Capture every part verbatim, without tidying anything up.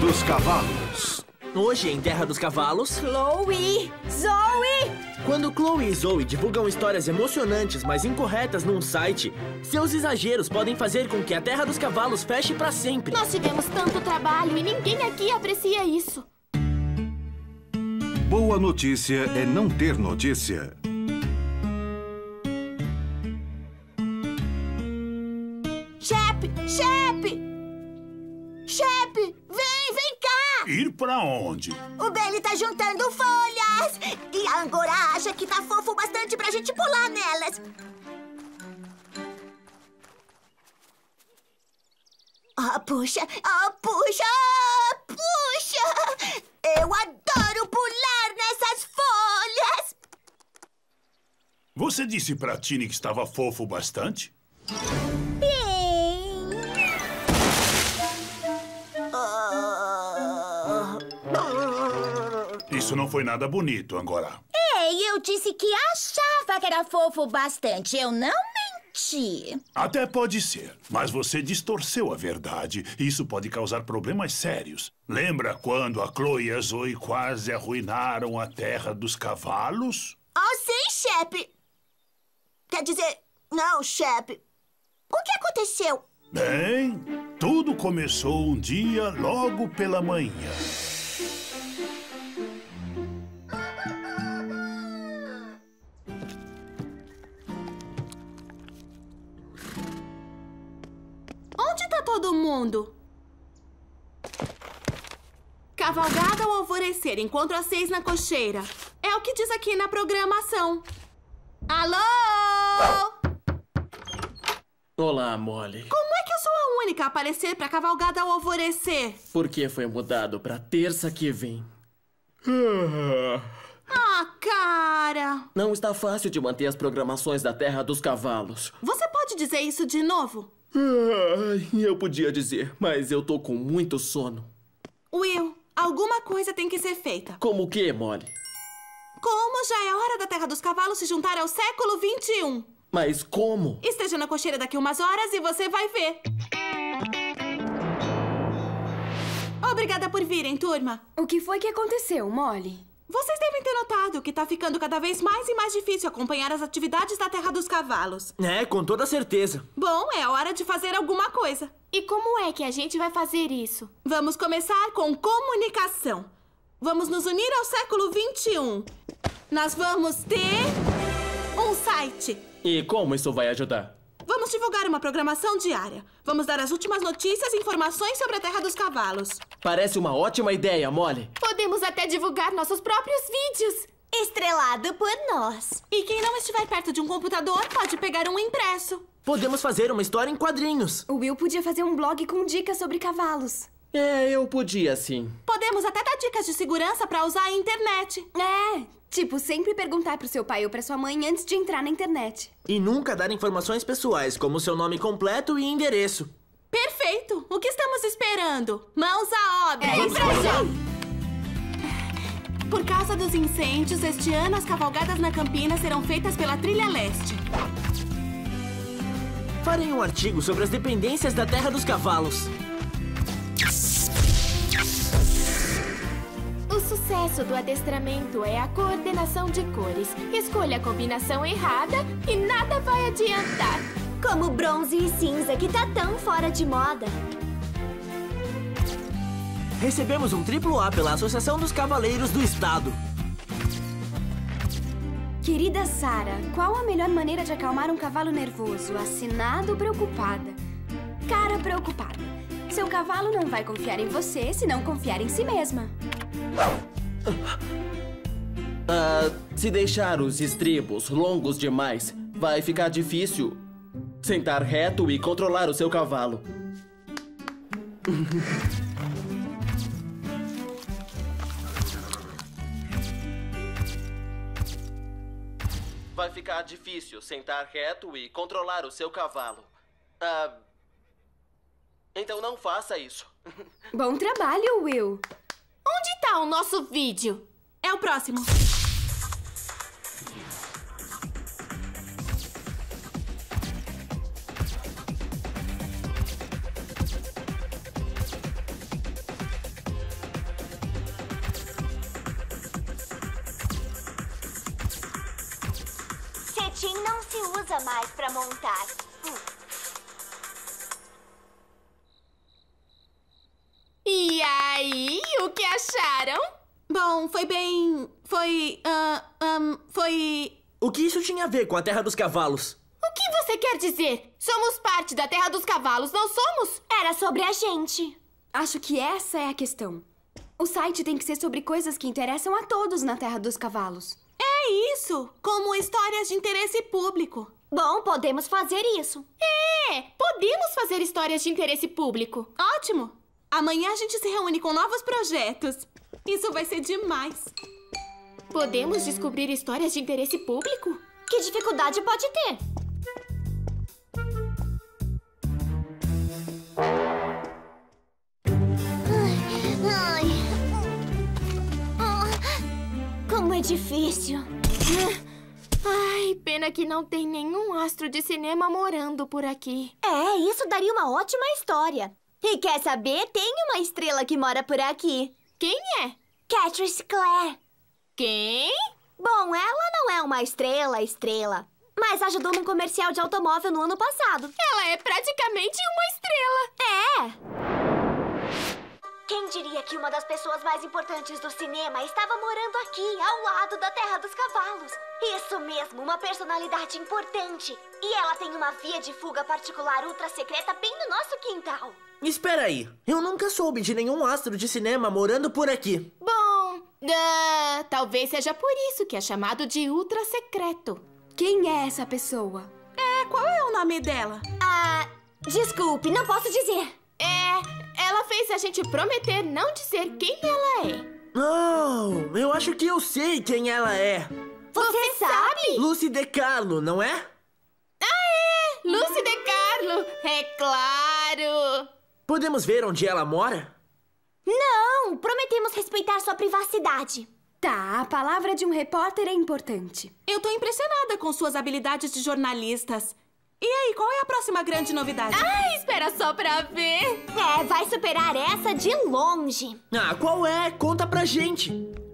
dos Cavalos. Hoje, em Terra dos Cavalos... Chloe! Zoe! Quando Chloe e Zoe divulgam histórias emocionantes, mas incorretas num site, seus exageros podem fazer com que a Terra dos Cavalos feche pra sempre. Nós tivemos tanto trabalho e ninguém aqui aprecia isso. Boa notícia é não ter notícia. Shep! Shep! Shep! Vem, vem cá! Ir pra onde? O Bailey tá juntando folhas! E a Angora acha que tá fofo bastante pra gente pular nelas. Ah, puxa! Ah, puxa! Ah, puxa! Eu adoro pular nessas folhas! Você disse pra Tini que estava fofo bastante? Bem... Ah... Isso não foi nada bonito, Angora. Ei, eu disse que achava que era fofo bastante. Eu não menti. Até pode ser, mas você distorceu a verdade. Isso pode causar problemas sérios. Lembra quando a Chloe e a Zoe quase arruinaram a Terra dos Cavalos? Ah, sim, Shep. Quer dizer, não, Shep. O que aconteceu? Bem, tudo começou um dia logo pela manhã. Onde tá todo mundo? Cavalgada ao alvorecer, encontro às seis na cocheira. É o que diz aqui na programação. Alô? Olá, Molly. Como é que eu sou a única a aparecer pra cavalgada ao alvorecer? Porque foi mudado pra terça que vem. Ah, cara! Não está fácil de manter as programações da Terra dos Cavalos. Você pode dizer isso de novo? Ai, eu podia dizer, mas eu tô com muito sono. Will, alguma coisa tem que ser feita. Como o quê, Molly? Como já é hora da Terra dos Cavalos se juntar ao século vinte e um. Mas como? Esteja na cocheira daqui umas horas e você vai ver. Obrigada por virem, turma. O que foi que aconteceu, Molly? Vocês devem ter notado que tá ficando cada vez mais e mais difícil acompanhar as atividades da Terra dos Cavalos. É, com toda certeza. Bom, é hora de fazer alguma coisa. E como é que a gente vai fazer isso? Vamos começar com comunicação. Vamos nos unir ao século vinte e um. Nós vamos ter um site. E como isso vai ajudar? Vamos divulgar uma programação diária. Vamos dar as últimas notícias e informações sobre a Terra dos Cavalos. Parece uma ótima ideia, Molly. Podemos até divulgar nossos próprios vídeos. Estrelado por nós. E quem não estiver perto de um computador pode pegar um impresso. Podemos fazer uma história em quadrinhos. O Will podia fazer um blog com dicas sobre cavalos. É, eu podia sim. Podemos até dar dicas de segurança pra usar a internet. É, tipo, sempre perguntar pro seu pai ou pra sua mãe antes de entrar na internet. E nunca dar informações pessoais, como seu nome completo e endereço. Perfeito! O que estamos esperando? Mãos à obra! É isso aí! Por causa dos incêndios, este ano as cavalgadas na Campina serão feitas pela Trilha Leste. Farei um artigo sobre as dependências da Terra dos Cavalos. O sucesso do adestramento é a coordenação de cores. Escolha a combinação errada e nada vai adiantar. Como bronze e cinza, que tá tão fora de moda. Recebemos um triplo A pela Associação dos Cavaleiros do Estado. Querida Sarah, qual a melhor maneira de acalmar um cavalo nervoso? Assinado preocupada. Cara preocupada. Seu cavalo não vai confiar em você se não confiar em si mesma. Ah, se deixar os estribos longos demais, vai ficar difícil sentar reto e controlar o seu cavalo. Vai ficar difícil sentar reto e controlar o seu cavalo. Ah, então não faça isso. Bom trabalho, Will. Onde tá o nosso vídeo? É o próximo. peça a mais pra montar. Hum. E aí, o que acharam? Bom, foi bem... Foi... ah, ahn, foi... O que isso tinha a ver com a Terra dos Cavalos? O que você quer dizer? Somos parte da Terra dos Cavalos, não somos? Era sobre a gente. Acho que essa é a questão. O site tem que ser sobre coisas que interessam a todos na Terra dos Cavalos. É isso! Como histórias de interesse público. Bom, podemos fazer isso. É, podemos fazer histórias de interesse público. Ótimo! Amanhã a gente se reúne com novos projetos. Isso vai ser demais. Podemos descobrir histórias de interesse público? Que dificuldade pode ter? Ai, ai. Como é difícil. Ai, pena que não tem nenhum astro de cinema morando por aqui. É, isso daria uma ótima história. E quer saber? Tem uma estrela que mora por aqui. Quem é? Catrice Clare. Quem? Bom, ela não é uma estrela, estrela. Mas ajudou num comercial de automóvel no ano passado. Ela é praticamente uma estrela. É! Quem diria que uma das pessoas mais importantes do cinema estava morando aqui, ao lado da Terra dos Cavalos? Isso mesmo, uma personalidade importante. E ela tem uma via de fuga particular ultra secreta bem no nosso quintal. Espera aí, eu nunca soube de nenhum astro de cinema morando por aqui. Bom, uh, talvez seja por isso que é chamado de ultra secreto. Quem é essa pessoa? É, qual é o nome dela? Ah, desculpe, não posso dizer. É, ela fez a gente prometer não dizer quem ela é. Oh, eu acho que eu sei quem ela é. Você sabe? Lucy DeCarlo, não é? Ah, é! Lucy DeCarlo! É claro! Podemos ver onde ela mora? Não, prometemos respeitar sua privacidade. Tá, a palavra de um repórter é importante. Eu tô impressionada com suas habilidades de jornalistas. E aí, qual é a próxima grande novidade? Ah, espera só pra ver! É, vai superar essa de longe. Ah, qual é? Conta pra gente.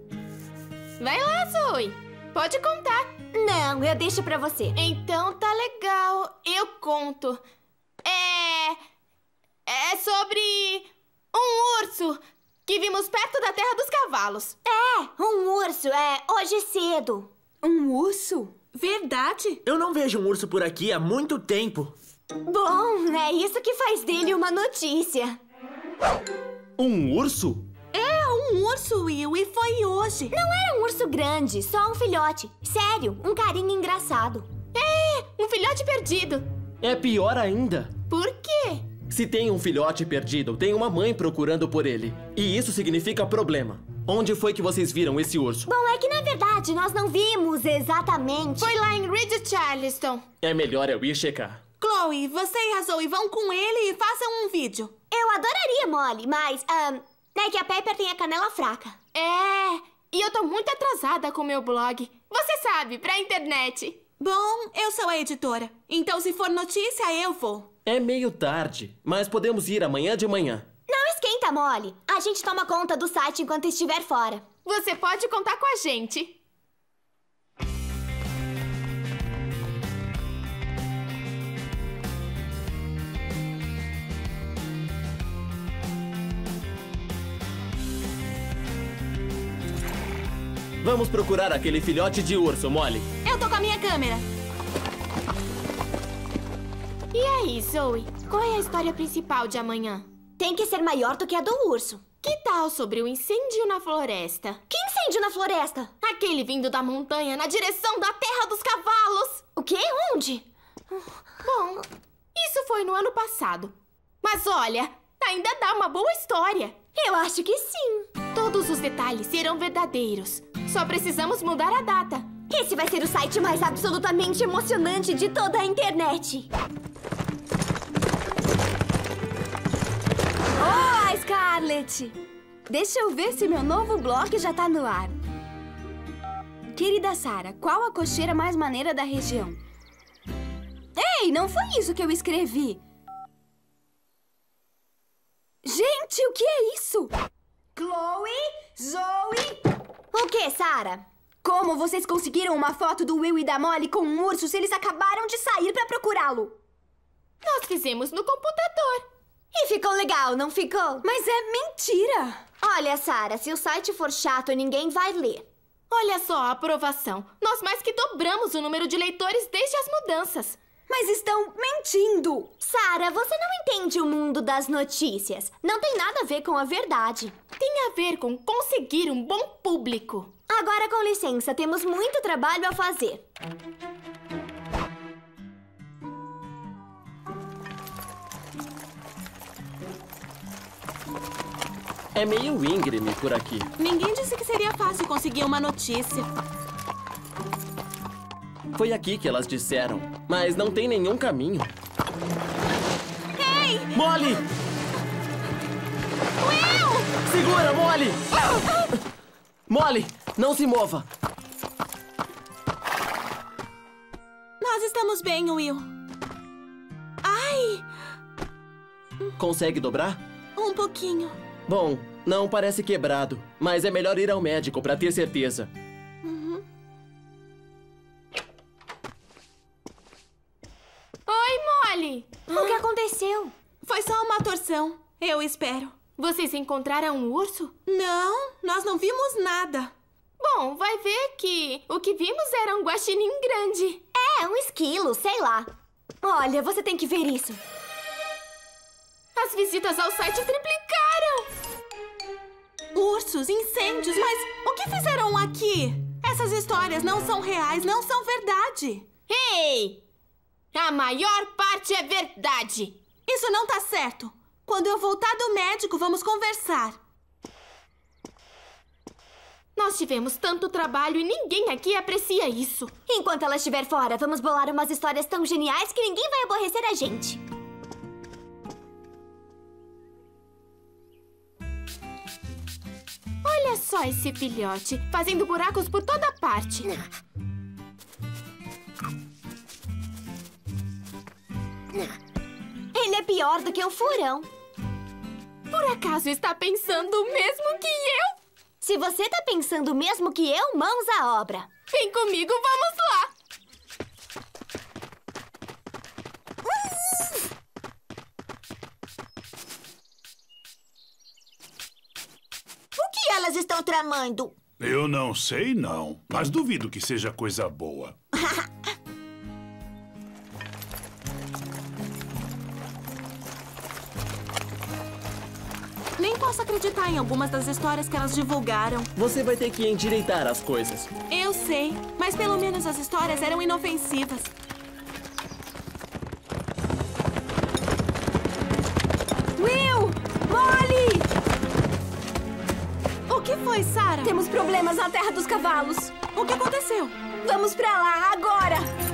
Vai lá, Zoe. Pode contar. Não, eu deixo pra você. Então tá legal. Eu conto. É... É sobre um urso que vimos perto da Terra dos Cavalos. É, um urso, é, hoje cedo. Um urso? Verdade? Eu não vejo um urso por aqui há muito tempo. Bom, é isso que faz dele uma notícia. Um urso? É, um urso, Will, e foi hoje. Não era um urso grande, só um filhote. Sério, um carinha engraçado. É, um filhote perdido. É pior ainda. Por quê? Se tem um filhote perdido, tem uma mãe procurando por ele. E isso significa problema. Onde foi que vocês viram esse urso? Bom, é que na verdade nós não vimos exatamente. Foi lá em Ridge Charleston. É melhor eu ir checar. Chloe, você e a Zoe vão com ele e façam um vídeo. Eu adoraria, Molly, mas... Um, é que a Pepper tem a canela fraca. É, e eu tô muito atrasada com o meu blog. Você sabe, pra internet. Bom, eu sou a editora. Então, se for notícia, eu vou. É meio tarde, mas podemos ir amanhã de manhã. Não esquenta, Molly. A gente toma conta do site enquanto estiver fora. Você pode contar com a gente. Vamos procurar aquele filhote de urso, Molly. Eu tô com a minha câmera. E aí, Zoe? Qual é a história principal de amanhã? Tem que ser maior do que a do urso. Que tal sobre o incêndio na floresta? Que incêndio na floresta? Aquele vindo da montanha na direção da Terra dos Cavalos. O quê? Onde? Bom, isso foi no ano passado. Mas olha, ainda dá uma boa história. Eu acho que sim. Todos os detalhes serão verdadeiros. Só precisamos mudar a data. Esse vai ser o site mais absolutamente emocionante de toda a internet. Oh, Scarlett! Deixa eu ver se meu novo blog já tá no ar. Querida Sarah, qual a cocheira mais maneira da região? Ei, não foi isso que eu escrevi. Gente, o que é isso? Chloe? Zoe? O que, Sarah? Como vocês conseguiram uma foto do Will e da Molly com um urso se eles acabaram de sair pra procurá-lo? Nós fizemos no computador. E ficou legal, não ficou? Mas é mentira! Olha, Sarah, se o site for chato, ninguém vai ler. Olha só a aprovação. Nós mais que dobramos o número de leitores desde as mudanças. Mas estão mentindo! Sarah, você não entende o mundo das notícias. Não tem nada a ver com a verdade. Tem a ver com conseguir um bom público. Agora, com licença, temos muito trabalho a fazer. É meio íngreme por aqui. Ninguém disse que seria fácil conseguir uma notícia. Foi aqui que elas disseram, mas não tem nenhum caminho. Ei! Molly! Will! Segura, Molly! Molly, não se mova! Nós estamos bem, Will. Ai! Consegue dobrar? Um pouquinho. Bom, não parece quebrado, mas é melhor ir ao médico pra ter certeza. Uhum. Oi, Molly! O que aconteceu? Foi só uma torção, eu espero. Vocês encontraram um urso? Não, nós não vimos nada. Bom, vai ver que o que vimos era um guaxinim grande. É, um esquilo, sei lá. Olha, você tem que ver isso. As visitas ao site triplicaram! Ursos, incêndios, mas o que fizeram aqui? Essas histórias não são reais, não são verdade. Ei! A maior parte é verdade. Isso não tá certo. Quando eu voltar do médico, vamos conversar. Nós tivemos tanto trabalho e ninguém aqui aprecia isso. Enquanto ela estiver fora, vamos bolar umas histórias tão geniais que ninguém vai aborrecer a gente. Olha só esse filhote, fazendo buracos por toda parte. Ele é pior do que o furão. Por acaso está pensando o mesmo que eu? Se você tá pensando o mesmo que eu, mãos à obra. Vem comigo, vamos lá! O que elas estão tramando? Eu não sei, não. Mas duvido que seja coisa boa. Nem posso acreditar em algumas das histórias que elas divulgaram. Você vai ter que endireitar as coisas. Eu sei, mas pelo menos as histórias eram inofensivas. Will! Molly! O que foi, Sarah? Temos problemas na Terra dos Cavalos. O que aconteceu? Vamos pra lá, agora!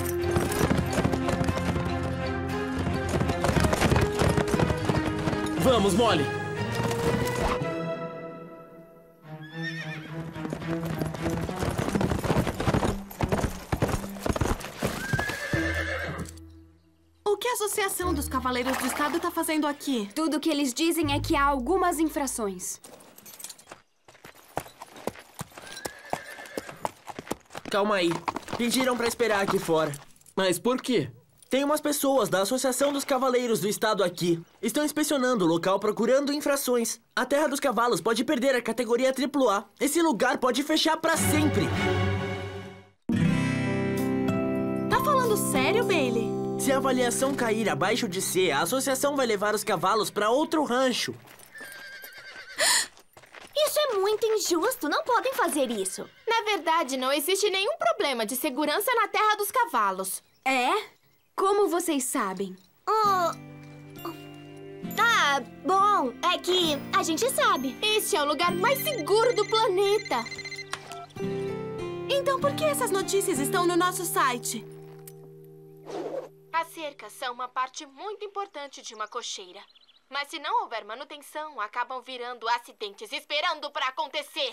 Vamos, Molly! O que a Associação dos Cavaleiros do Estado tá fazendo aqui? Tudo que eles dizem é que há algumas infrações. Calma aí. Pediram pra esperar aqui fora. Mas por quê? Tem umas pessoas da Associação dos Cavaleiros do Estado aqui. Estão inspecionando o local procurando infrações. A Terra dos Cavalos pode perder a categoria triplo A. Esse lugar pode fechar pra sempre. Tá falando sério, Bailey? Se a avaliação cair abaixo de C, a associação vai levar os cavalos pra outro rancho. Isso é muito injusto. Não podem fazer isso. Na verdade, não existe nenhum problema de segurança na Terra dos Cavalos. É? Como vocês sabem? Oh... Ah, bom, é que a gente sabe. Este é o lugar mais seguro do planeta. Então por que essas notícias estão no nosso site? As cercas são uma parte muito importante de uma cocheira. Mas se não houver manutenção, acabam virando acidentes esperando para acontecer.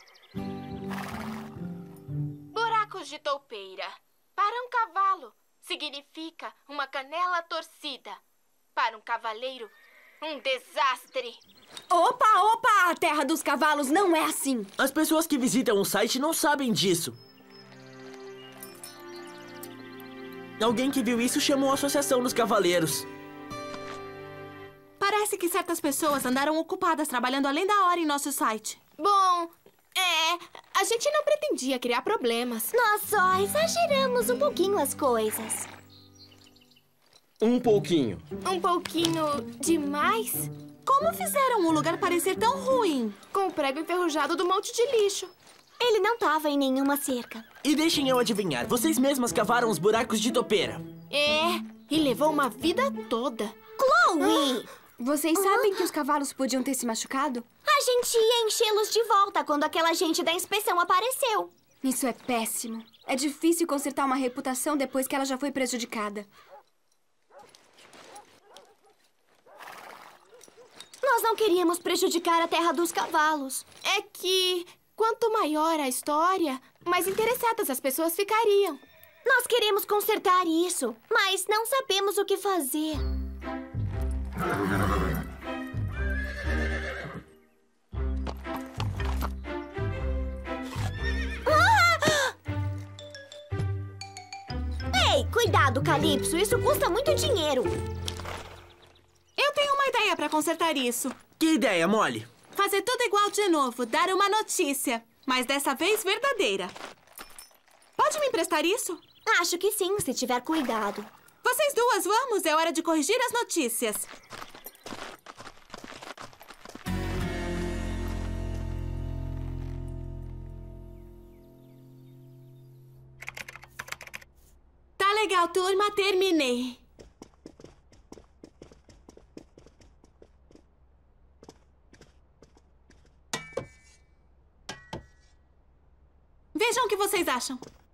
Buracos de toupeira. Para um cavalo, significa uma canela torcida. Para um cavaleiro, Um desastre. Opa, opa! A Terra dos Cavalos não é assim. As pessoas que visitam o site não sabem disso. Alguém que viu isso chamou a Associação dos Cavaleiros. Parece que certas pessoas andaram ocupadas trabalhando além da hora em nosso site. Bom, é... A gente não pretendia criar problemas. Nós só exageramos um pouquinho as coisas. Um pouquinho. Um pouquinho demais? Como fizeram o lugar parecer tão ruim? Com o prego enferrujado do monte de lixo. Ele não estava em nenhuma cerca. E deixem eu adivinhar, vocês mesmas cavaram os buracos de topeira. É, e levou uma vida toda. Chloe! Vocês sabem que os cavalos podiam ter se machucado? A gente ia enchê-los de volta quando aquela gente da inspeção apareceu. Isso é péssimo. É difícil consertar uma reputação depois que ela já foi prejudicada. Nós não queríamos prejudicar a Terra dos Cavalos. É que, quanto maior a história, mais interessadas as pessoas ficariam. Nós queremos consertar isso, mas não sabemos o que fazer. Ah! Ei, cuidado, Calypso. Isso custa muito dinheiro. Eu tenho uma ideia para consertar isso. Que ideia, Molly? Fazer tudo igual de novo, dar uma notícia, mas dessa vez verdadeira. Pode me emprestar isso? Acho que sim, se tiver cuidado. Vocês duas, vamos, é hora de corrigir as notícias. Tá legal, turma, terminei. Vejam o que vocês acham.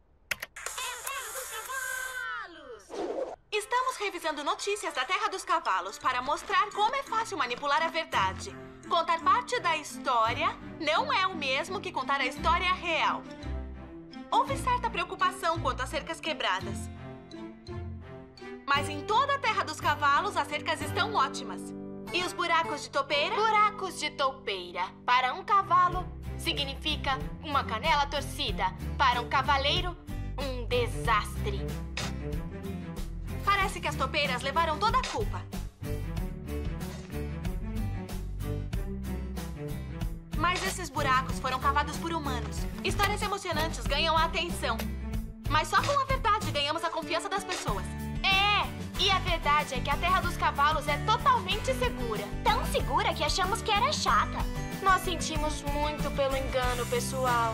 Estamos revisando notícias da Terra dos Cavalos para mostrar como é fácil manipular a verdade. Contar parte da história não é o mesmo que contar a história real. Houve certa preocupação quanto às cercas quebradas. Mas em toda a Terra dos Cavalos, as cercas estão ótimas. E os buracos de topeira? Buracos de toupeira. Para um cavalo, significa uma canela torcida. Para um cavaleiro, um desastre. Parece que as topeiras levaram toda a culpa. Mas esses buracos foram cavados por humanos. Histórias emocionantes ganham a atenção. Mas só com a verdade ganhamos a confiança das pessoas. É, e a verdade é que a Terra dos Cavalos é totalmente segura. Tão segura que achamos que era chata. Nós sentimos muito pelo engano, pessoal.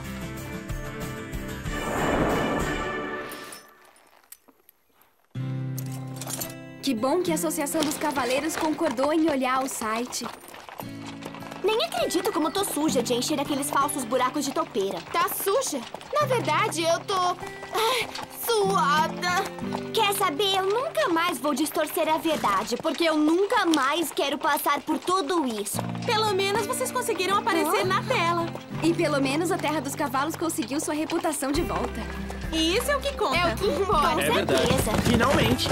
Que bom que a Associação dos Cavaleiros concordou em olhar o site. Nem acredito como tô suja de encher aqueles falsos buracos de topeira. Tá suja? Na verdade, eu tô... Ai, suada. Quer saber? Eu nunca mais vou distorcer a verdade, porque eu nunca mais quero passar por tudo isso. Pelo menos vocês conseguiram aparecer oh. na tela. E pelo menos a Terra dos Cavalos conseguiu sua reputação de volta. E isso é o que conta. É o que importa. Com é certeza. Verdade. Finalmente.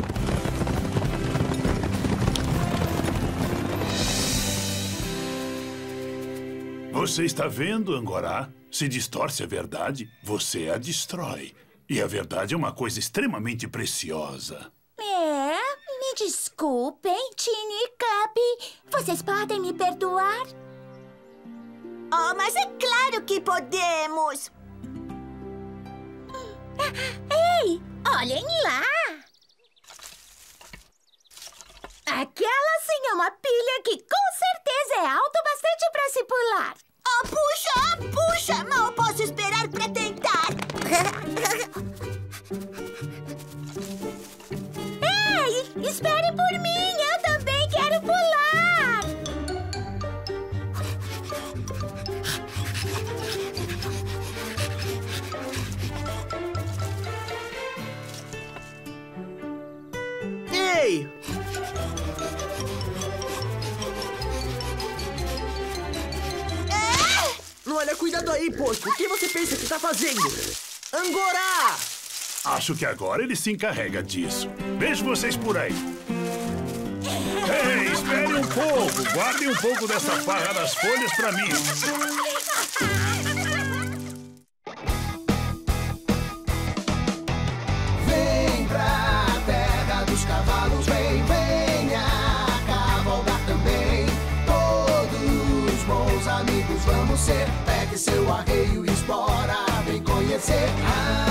Você está vendo, Angorá? Se distorce a verdade, você a destrói. E a verdade é uma coisa extremamente preciosa. É, me desculpem, Tini e Cup. Vocês podem me perdoar? Oh, mas é claro que podemos. Ei, olhem lá. Aquela sim é uma pilha que com certeza é alta o bastante para se pular. Oh, puxa, oh, puxa! Mal posso esperar para tentar. Ei, espere por mim! Eu também quero pular! Ei! Olha, cuidado aí, porco. O que você pensa que tá fazendo? Angorá! Acho que agora ele se encarrega disso. Vejo vocês por aí. Ei, espere um pouco. Guardem um pouco dessa farra das folhas pra mim. Vem pra terra dos cavalos, vem, venha cavalgar também. Todos bons amigos vamos ser. Pegue seu arreio e espora, vem conhecer. Ah,